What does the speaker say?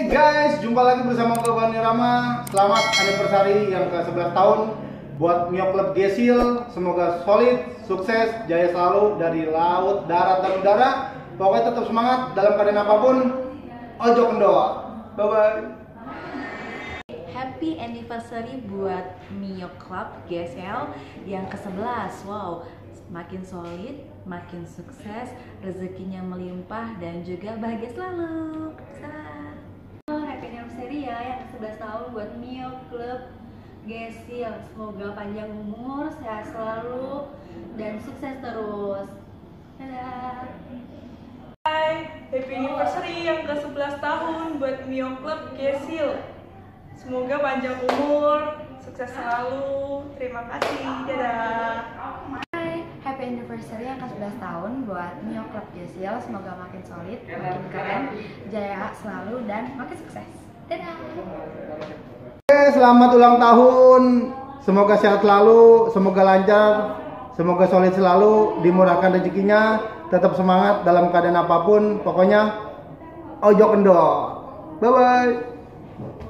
Guys, jumpa lagi bersama gue Bani Rama. Selamat anniversary yang ke-11 tahun buat Mio Club Gesil. Semoga solid, sukses, jaya selalu dari laut, darat, dan udara. Pokoknya tetap semangat dalam keadaan apapun. Ojo kendor. Bye-bye. Happy anniversary buat Mio Club GSL yang ke-11. Wow, makin solid, makin sukses, rezekinya melimpah dan juga bahagia selalu. Happy anniversary ya yang ke-11 tahun buat Mio Club GSL. Semoga panjang umur, sehat selalu dan sukses terus. Dadah. Happy anniversary yang ke-11 tahun buat Mio Club GSL. Semoga panjang umur, sukses selalu. Terima kasih. Dadah. Happy anniversary yang ke-11 tahun buat Mio Club GSL. Semoga makin solid, makin keren, jaya selalu dan makin sukses. Dadah. Selamat ulang tahun. Semoga sehat selalu, semoga lancar, semoga solid selalu, dimurahkan rezekinya, tetap semangat dalam keadaan apapun. Pokoknya ojo kendor. Bye bye.